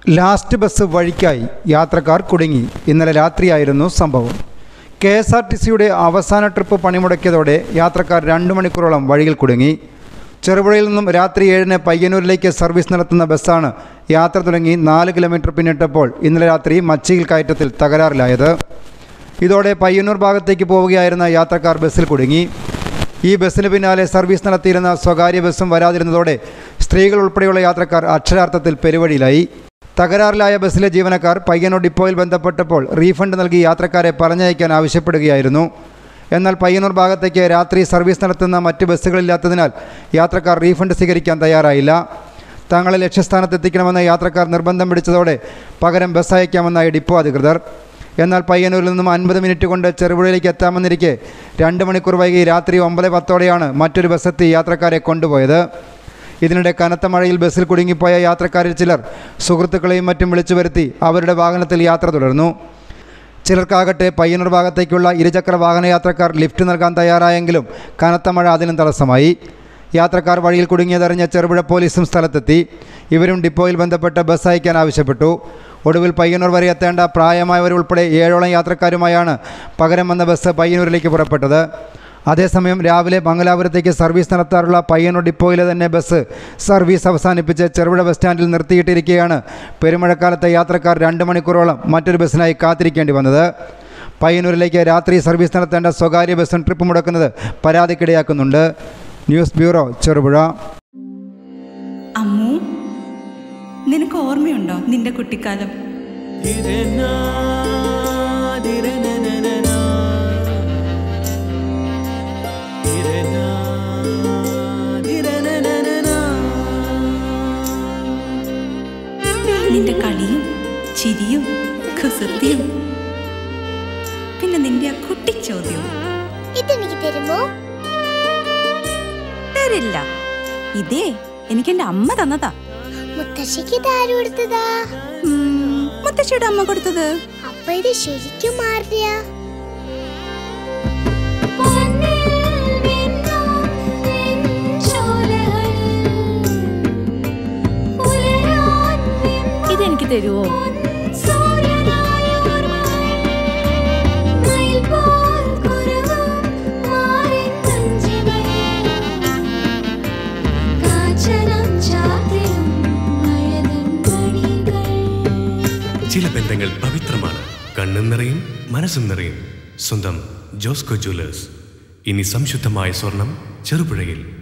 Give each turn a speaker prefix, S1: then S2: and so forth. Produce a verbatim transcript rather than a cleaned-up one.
S1: Last bus വഴിക്കായി യാത്രക്കാർ കുടുങ്ങി. ഇന്നലെ രാത്രിയായിരുന്നു സംഭവം. കെ എസ് ആർ ടി സിയുടെ അവസാന ട്രിപ്പ് പണിമുടക്കിയതോടെ യാത്രക്കാർ രണ്ടു മണിക്കൂറോളം വഴിയിൽ കുടുങ്ങി. ചെറുപുഴയിൽ നിന്നും രാത്രി ഏഴിന് പയ്യന്നൂരിലേക്ക് സർവീസ് നടത്തുന്ന ബസ്സാണ് യാത്ര തുടങ്ങി നാല് കിലോമീറ്റർ പിന്നിട്ടപ്പോൾ ഇന്നലെ രാത്രി മച്ചിയിൽ കയറ്റത്തിൽ തകരാറിലായത്. ഇതോടെ പയ്യന്നൂർ ഭാഗത്തേക്ക് പോവുകയായിരുന്ന യാത്രക്കാർ ബസ്സിൽ കുടുങ്ങി. ഈ ബസ്സിന് പിന്നാലെ സർവീസ് നടത്തിയിരുന്ന സ്വകാര്യ ബസ്സും വരാതിരുന്നതോടെ സ്ത്രീകൾ ഉൾപ്പെടെയുള്ള യാത്രക്കാർ അക്ഷരാർത്ഥത്തിൽ പെരുവഴിയിലായി. തകരാറിലായ ബസ്സിലെ ജീവനക്കാർ പയ്യന്നൂർ ഡിപ്പോയിൽ ബന്ധപ്പെട്ടപ്പോൾ റീഫണ്ട് നൽകി യാത്രക്കാരെ പറഞ്ഞയക്കാൻ ആവശ്യപ്പെടുകയായിരുന്നു. എന്നാൽ പയ്യന്നൂർ ഭാഗത്തേക്ക് രാത്രി സർവീസ് നടത്തുന്ന മറ്റ് ബസ്സുകളില്ലാത്തതിനാൽ യാത്രക്കാർ റീഫണ്ട് സ്വീകരിക്കാൻ തയ്യാറായില്ല. തങ്ങളെ ലക്ഷ്യസ്ഥാനത്തെത്തിക്കണമെന്ന് യാത്രക്കാർ നിർബന്ധം പിടിച്ചതോടെ പകരം ബസ് അയക്കാമെന്നായി ഡിപ്പോ അധികൃതർ. എന്നാൽ പയ്യന്നൂരിൽ നിന്നും അൻപത് മിനിറ്റ് കൊണ്ട് ചെറുപുഴയിലേക്ക് എത്താമെന്നിരിക്കെ രണ്ട് മണിക്കൂർ വൈകി രാത്രി ഒമ്പത് പത്തോടെയാണ് മറ്റൊരു ബസ്സെത്തി യാത്രക്കാരെ കൊണ്ടുപോയത്. ഇതിനിടെ കനത്ത മഴയിൽ ബസ്സിൽ കുടുങ്ങിപ്പോയ യാത്രക്കാരിൽ ചിലർ സുഹൃത്തുക്കളെയും മറ്റും വിളിച്ചു വരുത്തി അവരുടെ വാഹനത്തിൽ യാത്ര തുടർന്നു. ചിലർക്കാകട്ടെ പയ്യന്നൂർ ഭാഗത്തേക്കുള്ള ഇരുചക്ര വാഹന യാത്രക്കാർ ലിഫ്റ്റ് നൽകാൻ തയ്യാറായെങ്കിലും കനത്ത മഴ അതിനും തടസ്സമായി. യാത്രക്കാർ വഴിയിൽ കുടുങ്ങിയതറിഞ്ഞ ചെറുപുഴ പോലീസും സ്ഥലത്തെത്തി. ഇവരും ഡിപ്പോയിൽ ബന്ധപ്പെട്ട് ബസ് അയക്കാൻ ആവശ്യപ്പെട്ടു. ഒടുവിൽ പയ്യന്നൂർ വരെ എത്തേണ്ട പ്രായമായവരുൾപ്പെടെ ഏഴോളം യാത്രക്കാരുമായാണ് പകരം വന്ന ബസ് പയ്യന്നൂരിലേക്ക് പുറപ്പെട്ടത്. അതേസമയം രാവിലെ മംഗലാപുരത്തേക്ക് സർവീസ് നടത്താറുള്ള പയ്യന്നൂർ ഡിപ്പോയിലെ തന്നെ ബസ് സർവീസ് അവസാനിപ്പിച്ച് ചെറുപുഴ ബസ് സ്റ്റാൻഡിൽ നിർത്തിയിട്ടിരിക്കെയാണ് പെരുമഴക്കാലത്തെ യാത്രക്കാർ രണ്ട് മണിക്കൂറോളം മറ്റൊരു ബസ്സിനായി കാത്തിരിക്കേണ്ടി വന്നത്. പയ്യന്നൂരിലേക്ക് രാത്രി സർവീസ് നടത്തേണ്ട സ്വകാര്യ ബസ്സും ട്രിപ്പ് മുടക്കുന്നത് പരാതിക്കിടയാക്കുന്നുണ്ട്. News bureau, Cherupuzha.
S2: അമ്മു, നിനക്ക് ഓർമ്മയുണ്ടോ നിന്റെ കുട്ടിക്കാലം? നിന്റെ കളിയും ചിരിയും കുസൃതിയും, പിന്നെ നിന്റെ ആ കുട്ടിച്ചോദ്യവും.
S3: ഇതെനിക്ക് തരുമോ?
S2: തരില്ല. ഇതേ എനിക്ക് എന്റെ അമ്മ തന്നതാ.
S3: മുത്തശ്ശിക്ക് ആര് കൊടുത്തതാ?
S2: മുത്തശ്ശിയുടെ അമ്മ കൊടുത്തത്.
S3: അപ്പൊ ഇത് ശരിക്കും മാറിയ?
S2: ഇതെനിക്ക് തരുവോ?
S4: ചില ബന്ധങ്ങൾ പവിത്രമാണ്. കണ്ണും നിറയും മനസ്സും നിറയും. സ്വന്തം ജോസ്കോ ജ്വല്ലേഴ്സ്. ഇനി സംശുദ്ധമായ സ്വർണം ചെറുപുഴയിൽ.